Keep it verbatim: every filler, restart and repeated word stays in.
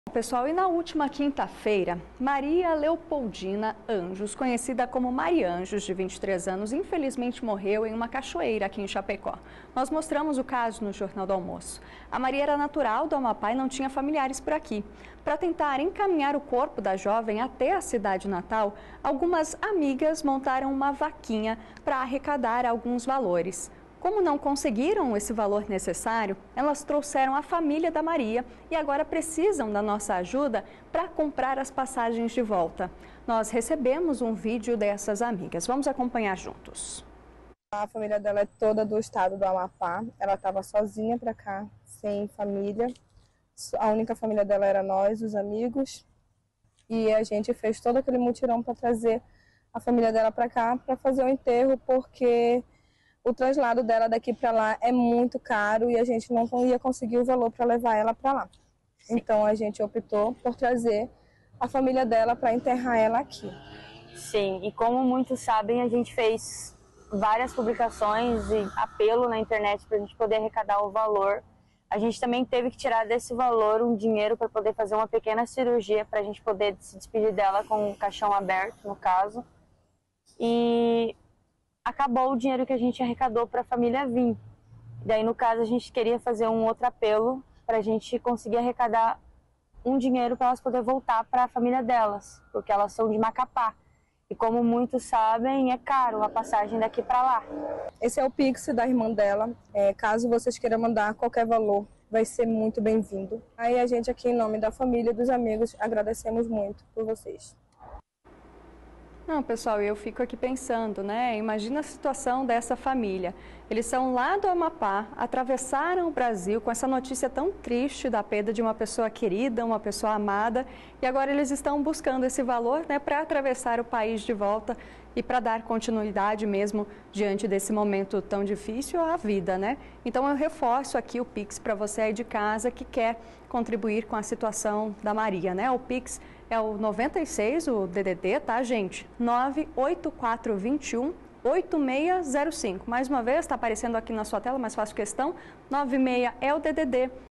Pessoal, e na última quinta-feira, Maria Leopoldina Anjos, conhecida como Mari Anjos, de vinte e três anos, infelizmente morreu em uma cachoeira aqui em Chapecó. Nós mostramos o caso no Jornal do Almoço. A Maria era natural do Amapá e não tinha familiares por aqui. Para tentar encaminhar o corpo da jovem até a cidade natal, algumas amigas montaram uma vaquinha para arrecadar alguns valores. Como não conseguiram esse valor necessário, elas trouxeram a família da Maria e agora precisam da nossa ajuda para comprar as passagens de volta. Nós recebemos um vídeo dessas amigas. Vamos acompanhar juntos. A família dela é toda do estado do Amapá. Ela estava sozinha para cá, sem família. A única família dela era nós, os amigos. E a gente fez todo aquele mutirão para trazer a família dela para cá para fazer o enterro, porque o traslado dela daqui para lá é muito caro e a gente não ia conseguir o valor para levar ela para lá. Sim. Então a gente optou por trazer a família dela para enterrar ela aqui. Sim, e como muitos sabem, a gente fez várias publicações e apelo na internet para a gente poder arrecadar o valor. A gente também teve que tirar desse valor um dinheiro para poder fazer uma pequena cirurgia para a gente poder se despedir dela com o caixão aberto, no caso. E acabou o dinheiro que a gente arrecadou para a família vir. Daí, no caso, a gente queria fazer um outro apelo para a gente conseguir arrecadar um dinheiro para elas poderem voltar para a família delas, porque elas são de Macapá. E como muitos sabem, é caro a passagem daqui para lá. Esse é o Pix da irmã dela. É, caso vocês queiram mandar qualquer valor, vai ser muito bem-vindo. Aí a gente aqui, em nome da família e dos amigos, agradecemos muito por vocês. Não, pessoal, eu fico aqui pensando, né? Imagina a situação dessa família. Eles são lá do Amapá, atravessaram o Brasil com essa notícia tão triste da perda de uma pessoa querida, uma pessoa amada, e agora eles estão buscando esse valor, né, para atravessar o país de volta e para dar continuidade mesmo diante desse momento tão difícil à vida, né? Então eu reforço aqui o Pix para você aí de casa que quer contribuir com a situação da Maria, né? O Pix é o noventa e seis, o D D D, tá, gente? nove oito quatro dois um oito seis zero cinco. Mais uma vez, está aparecendo aqui na sua tela, mas faço questão. noventa e seis é o D D D.